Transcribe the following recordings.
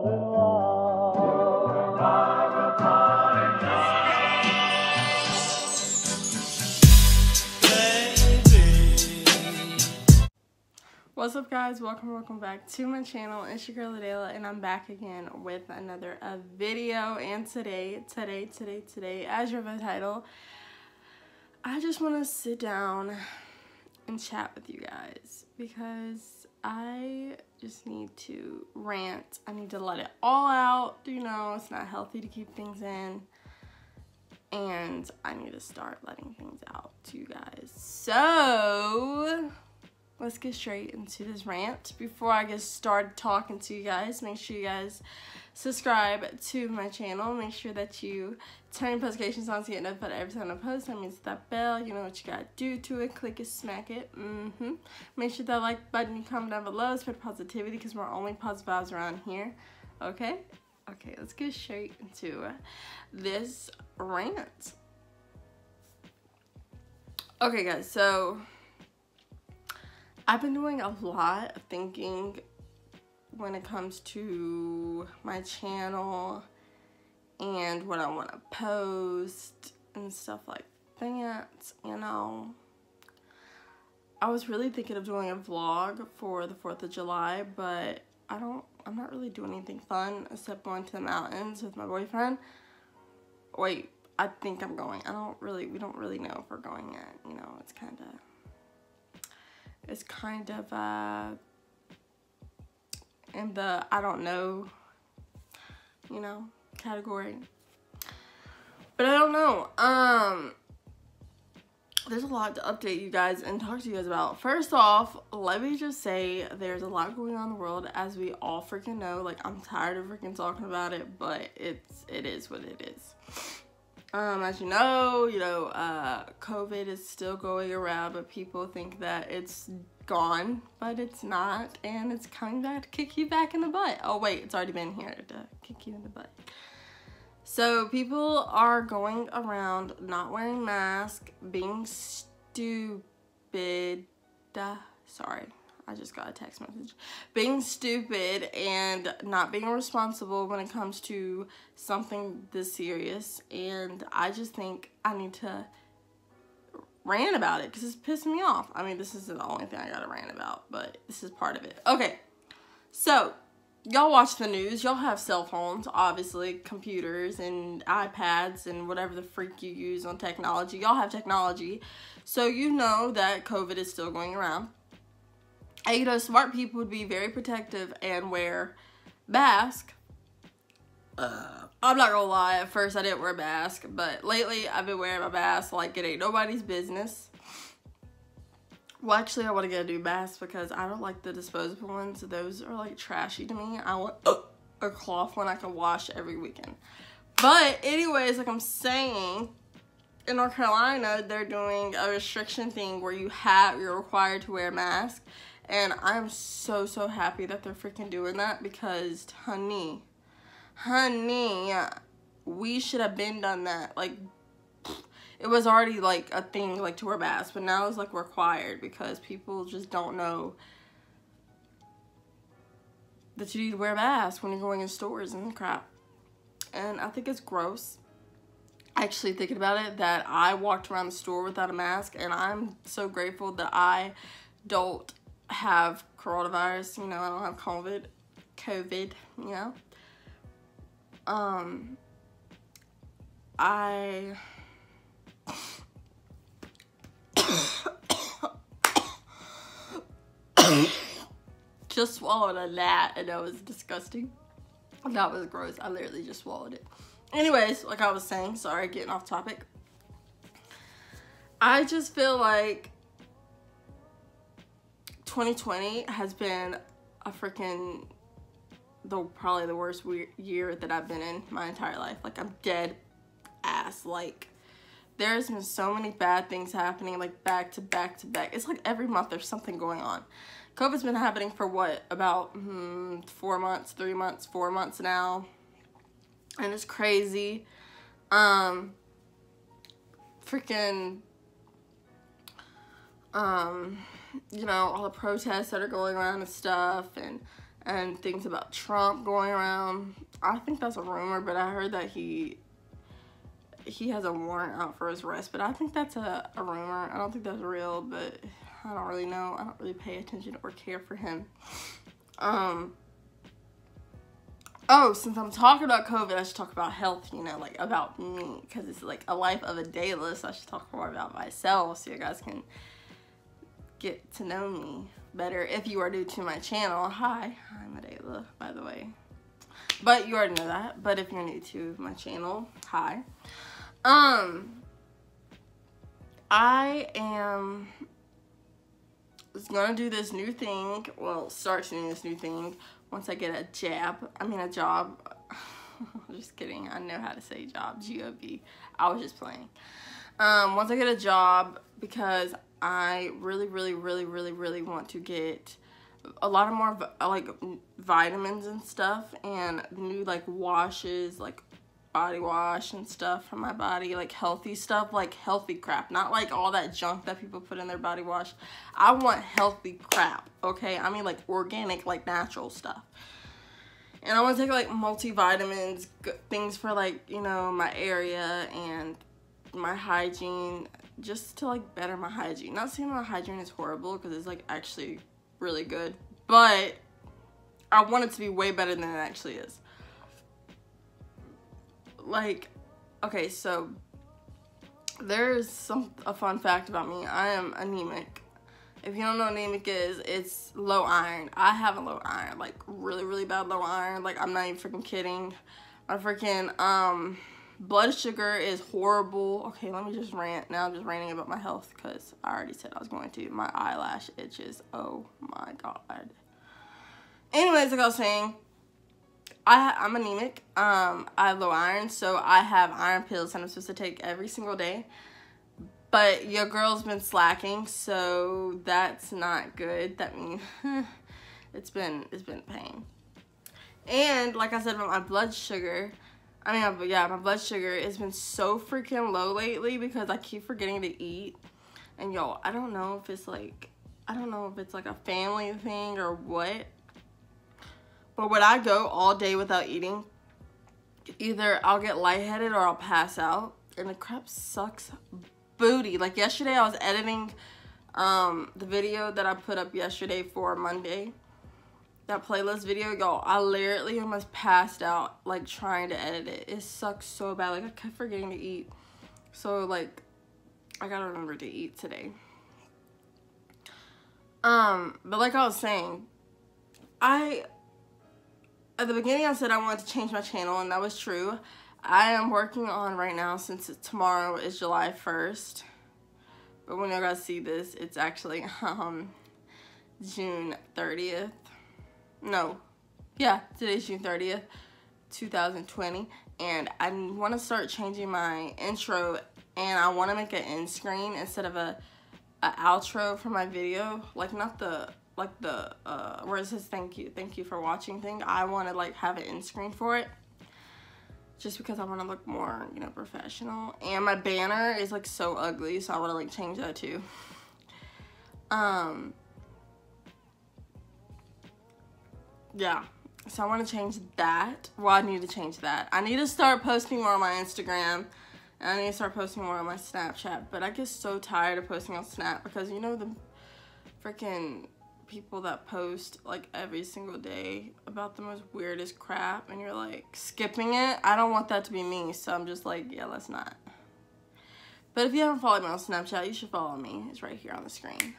What's up, guys? Welcome back to my channel. It's your girl Adela, and I'm back again with another video. And today, as you read the title, I just want to sit down and chat with you guys because I just need to rant. I need to let it all out. You know, it's not healthy to keep things in, and I need to start letting things out to you guys. So let's get straight into this rant. Before I get started talking to you guys, make sure you guys subscribe to my channel. Make sure that you turn your notifications on to get notified every time I post. That means that bell. You know what you gotta do to it. Click it, smack it. Make sure that like button, you comment down below. Spread positivity because we're only positive vibes around here. Okay, let's get straight into this rant. Okay, guys, so I've been doing a lot of thinking when it comes to my channel and what I want to post and stuff like that, you know. I was really thinking of doing a vlog for the 4th of July, but I'm not really doing anything fun except going to the mountains with my boyfriend. Wait, I think I'm going. We don't really know if we're going yet, you know. It's kind of in the I don't know, you know, category. But I don't know. There's a lot to update you guys and talk to you guys about. First off, let me just say there's a lot going on in the world, as we all freaking know. Like, I'm tired of freaking talking about it, but it is what it is. As you know, COVID is still going around, but people think that it's gone, but it's not, and it's coming back to kick you back in the butt. Oh wait, it's already been here to kick you in the butt. So people are going around not wearing masks, being stupid. Sorry, I just got a text message. Being stupid and not being responsible when it comes to something this serious. And I just think I need to rant about it because it's pissing me off. I mean, this isn't the only thing I gotta rant about, but this is part of it. Okay, so y'all watch the news. Y'all have cell phones, obviously, computers and iPads and whatever the freak you use on technology. Y'all have technology, so you know that COVID is still going around. And, you know, smart people would be very protective and wear masks. I'm not gonna lie, at first I didn't wear a mask, but lately I've been wearing my mask like it ain't nobody's business. Well, actually, I want to get a new mask because I don't like the disposable ones. Those are like trashy to me. I want a cloth one I can wash every weekend. But anyways, like I'm saying, in North Carolina, they're doing a restriction thing where you're required to wear a mask. And I'm so happy that they're freaking doing that because, honey, we should have been done that. Like, it was already like a thing, like, to wear masks, but now it's like required because people just don't know that you need to wear a mask when you're going in stores and crap. And I think it's gross. Actually, thinking about it, that I walked around the store without a mask, and I'm so grateful that I don't have coronavirus, you know. I don't have COVID, you know. I just swallowed a gnat, and that was disgusting. That was gross. I literally just swallowed it. Anyways, like I was saying, sorry, getting off topic. I just feel like 2020 has been a freaking probably the worst year that I've been in my entire life. Like, I'm dead ass. Like, there's been so many bad things happening, like, back to back to back. It's like every month there's something going on. COVID's been happening for what, about 4 months, 3 months, 4 months now, and it's crazy. Freaking you know, all the protests that are going around and stuff, and and things about Trump going around. I think that's a rumor, but I heard that he has a warrant out for his arrest, but I think that's a rumor. I don't think that's real, but I don't really know. I don't really pay attention or care for him. Oh, since I'm talking about COVID, I should talk about health, you know, like about me, because it's like a life of a daylist. I should talk more about myself so you guys can get to know me better. If you are new to my channel, hi, I'm Adela, by the way. But you already know that. But if you're new to my channel, hi. I am gonna do this new thing. Well, start doing this new thing once I get a job. Just kidding. I know how to say job. G-O-B. I was just playing. Once I get a job, because I really want to get a lot of more like vitamins and stuff, and new like washes, like body wash and stuff for my body, like healthy stuff, like healthy crap, not like all that junk that people put in their body wash. I want healthy crap, okay? I mean like organic, like natural stuff. And I want to take like multivitamins, things for like, you know, my area and my hygiene, just to like better my hygiene. Not saying my hygiene is horrible, because it's like actually really good, but I want it to be way better than it actually is. Like, okay, so there's a fun fact about me. I am anemic. If you don't know what anemic is, it's low iron. I have a low iron, like really bad low iron. Like, I'm not even freaking kidding. My freaking blood sugar is horrible. Okay, let me just rant. Now I'm just ranting about my health, because I already said I was going to. My eyelash itches. Oh my god. Anyways, like I was saying, I'm anemic. I have low iron, so I have iron pills that I'm supposed to take every single day. But your girl's been slacking, so that's not good. That means it's been pain. And like I said about my blood sugar, my blood sugar has been so freaking low lately because I keep forgetting to eat. And yo, I don't know if it's like a family thing or what. But when I go all day without eating, either I'll get lightheaded or I'll pass out. And the crap sucks booty. Like yesterday I was editing the video that I put up yesterday for Monday. That playlist video, y'all, I literally almost passed out like trying to edit it. It sucks so bad. Like I kept forgetting to eat. So like I gotta remember to eat today. But like I was saying, at the beginning I said I wanted to change my channel, and that was true. I am working on right now, since tomorrow is July 1st. But when you guys see this, it's actually June 30th. No. Yeah, today's June 30th, 2020. And I want to start changing my intro, and I want to make an end screen instead of a outro for my video. Like not the where it says thank you for watching thing. I want to like have an end screen for it, just because I want to look more, you know, professional. And my banner is like so ugly, so I want to like change that too. Yeah, so I want to change that. Well, I need to change that. I need to start posting more on my Instagram, and I need to start posting more on my Snapchat. But I get so tired of posting on Snap, because you know the freaking people that post like every single day about the most weirdest crap, and you're like skipping it. I don't want that to be me, so I'm just like, yeah, let's not. But if you haven't followed me on Snapchat, you should follow me. It's right here on the screen.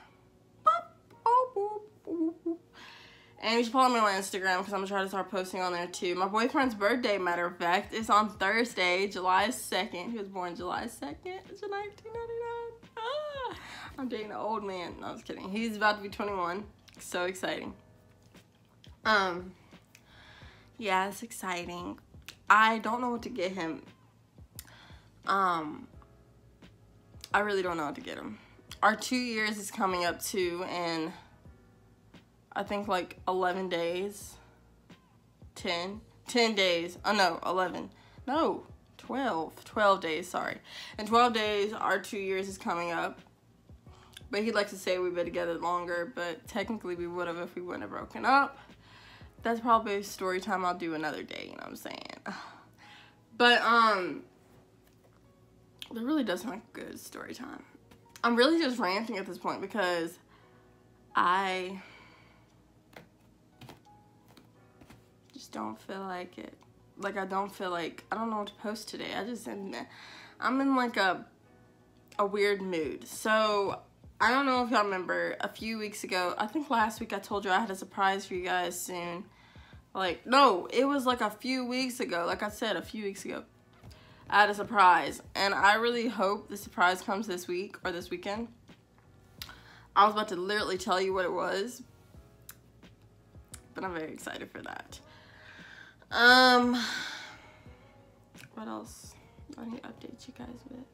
And you should follow me on my Instagram, because I'm gonna try to start posting on there too. My boyfriend's birthday, matter of fact, is on Thursday, July 2nd. He was born July 2nd, 1999. I'm dating an old man. No, I was kidding. He's about to be 21. So exciting. Yeah, it's exciting. I don't know what to get him. I really don't know what to get him. Our 2 years is coming up too, and I think like 11 days. 10 days. Oh no, 11. No, 12 days, sorry. In 12 days, our 2 years is coming up. But he'd like to say we've been together longer, but technically we would have if we wouldn't have broken up. that's probably a story time I'll do another day, you know what I'm saying? But, that really does sound like a good story time. I'm really just ranting at this point because I just don't feel like it. Like, I don't feel like, I don't know what to post today. I'm in like a weird mood. So, I don't know if y'all remember a few weeks ago, I think last week I told you I had a surprise for you guys soon. Like, no, it was like a few weeks ago. Like I said, a few weeks ago, I had a surprise. And I really hope the surprise comes this week or this weekend. I was about to literally tell you what it was. But I'm very excited for that. What else? I need to update you guys with.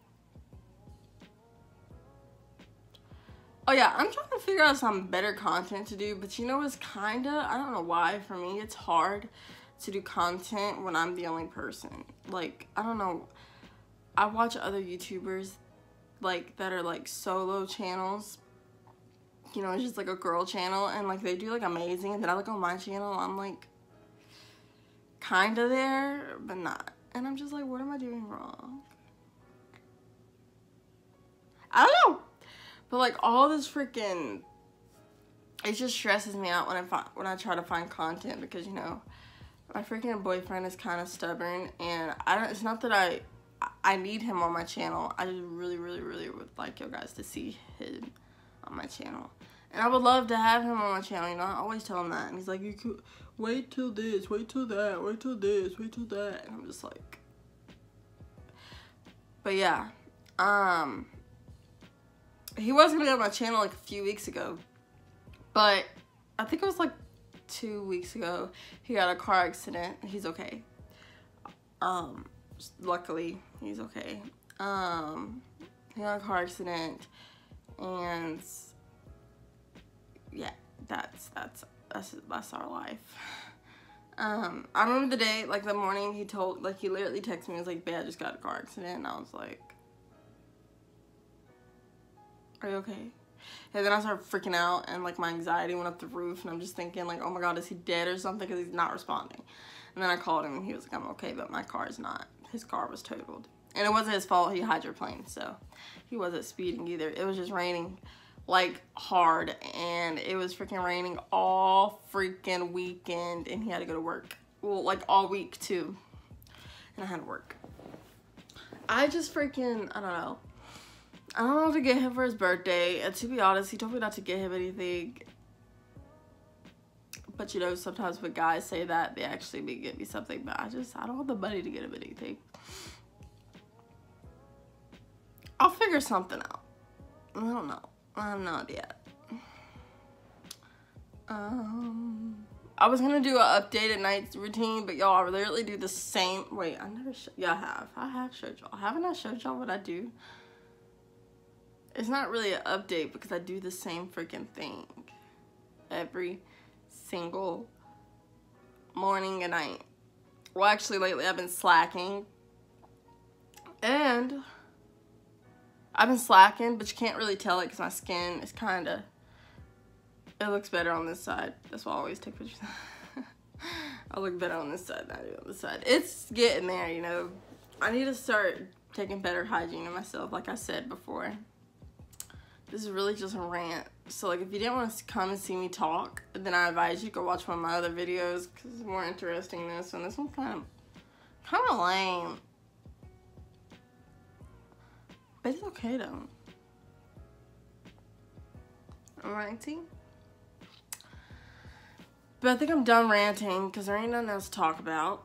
Oh yeah, I'm trying to figure out some better content to do, but you know it's kinda, I don't know why, for me it's hard to do content when I'm the only person. Like, I don't know, I watch other YouTubers like that are like solo channels, you know, it's just like a girl channel, and like they do like amazing, and then I look on my channel, I'm like kinda there, but not. And I'm just like, what am I doing wrong? I don't know. But like all this freaking, it just stresses me out when I try to find content, because you know my freaking boyfriend is kind of stubborn, and it's not that I need him on my channel. I just really would like you guys to see him on my channel, and I would love to have him on my channel. You know, I always tell him that, and he's like, you could wait till this, wait till that, wait till this, wait till that, and I'm just like, but yeah, he was gonna be on my channel like a few weeks ago, but I think it was like 2 weeks ago, he got a car accident. He's okay. Luckily, he's okay. He got a car accident, and yeah, that's our life. I remember the day, like the morning he literally texted me, he was like, babe, I just got a car accident, and I was like, are you okay? And then I started freaking out, and like my anxiety went up the roof, and I'm just thinking like, oh my god, is he dead or something, because he's not responding. And then I called him, and he was like, I'm okay, but my car is not. His car was totaled, and it wasn't his fault. He hydroplaned, so he wasn't speeding either. It was just raining like hard, and it was freaking raining all freaking weekend, and he had to go to work, well, like all week too, and I had to work. I just freaking, I don't know what to get him for his birthday, and to be honest, he told me not to get him anything. But you know, sometimes when guys say that, they actually may get me something, but I don't have the money to get him anything. I'll figure something out. I don't know. I have no idea. I was gonna do an updated night routine, but y'all, I literally do the same. Wait, I never I have showed y'all. Haven't I showed y'all what I do? It's not really an update because I do the same freaking thing every single morning and night. Well, actually, lately I've been slacking. And I've been slacking, but you can't really tell it because my skin is kind of, it looks better on this side. That's why I always take pictures. I look better on this side than I do on this side. It's getting there, you know. I need to start taking better hygiene of myself, like I said before. This is really just a rant. So, like, if you didn't want to come and see me talk, then I advise you to go watch one of my other videos because it's more interesting than this one. This one's kind of lame. But it's okay, though. I'm ranting. But I think I'm done ranting because there ain't nothing else to talk about.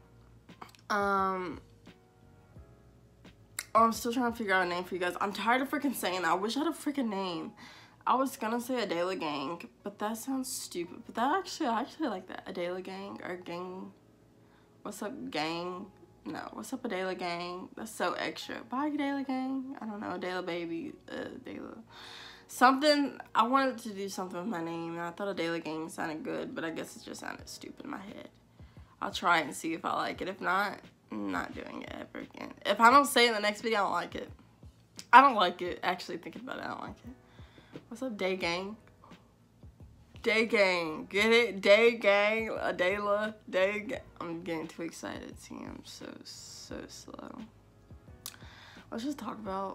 Oh, I'm still trying to figure out a name for you guys. I'm tired of freaking saying that. I wish I had a freaking name. I was gonna say Adela Gang, but that sounds stupid. But that I actually like that. Adela Gang or Gang. What's up, gang? No, what's up, Adela Gang? That's so extra. Bye, Adela Gang. I don't know, Adela baby. Adela. Something, I wanted to do something with my name, and I thought Adela Gang sounded good, but I guess it just sounded stupid in my head. I'll try it and see if I like it. If not, I'm not doing it ever again. If I don't say it in the next video, I don't like it. I don't like it. Actually, thinking about it, I don't like it. What's up, Day Gang? Day gang. Get it? Day gang. Adela. Day gang. I'm getting too excited. See, I'm so slow. Let's just talk about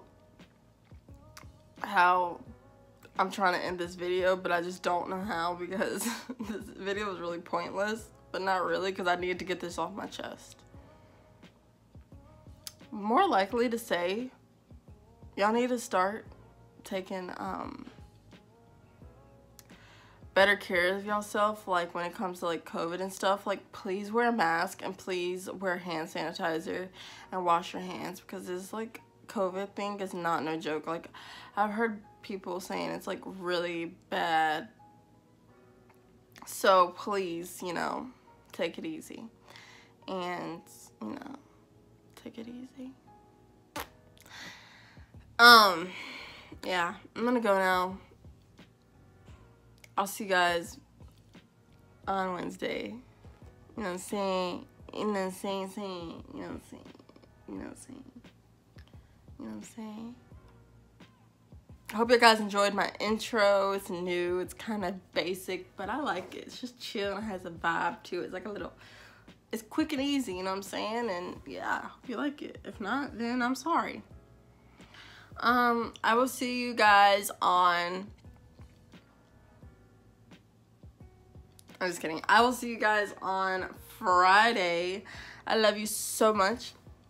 how I'm trying to end this video, but I just don't know how because this video was really pointless, but not really because I needed to get this off my chest. More likely to say, y'all need to start taking better care of yourself, like when it comes to like COVID and stuff. Like, please wear a mask and please wear hand sanitizer and wash your hands, because this like COVID thing is not no joke. Like, I've heard people saying it's like really bad, so please, you know, take it easy, and you know, take it easy. Yeah, I'm gonna go now. I'll see you guys on Wednesday. You know what I'm saying? You know what I'm saying? You know what I'm saying? You know what I'm saying? You know what I'm saying? I hope you guys enjoyed my intro. It's new. It's kind of basic, but I like it. It's just chill and it has a vibe to it. It's like a little... It's quick and easy, you know what I'm saying? And yeah, I hope you like it. If not, then I'm sorry. I will see you guys on... I'm just kidding. I will see you guys on Friday. I love you so much.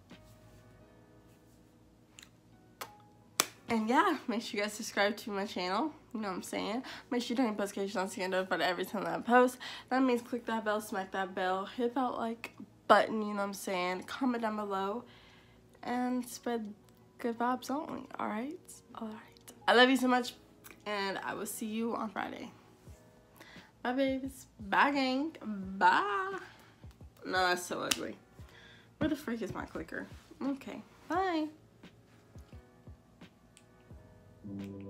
And yeah, make sure you guys subscribe to my channel. You know what I'm saying? Make sure you turn on notifications so you get notified every time that I post. That means click that bell, smack that bell, hit that like button, you know what I'm saying? Comment down below and spread good vibes only. Alright? Alright. I love you so much, and I will see you on Friday. Bye, babies. Bye, gang. Bye. No, that's so ugly. Where the frick is my clicker? Okay. Bye.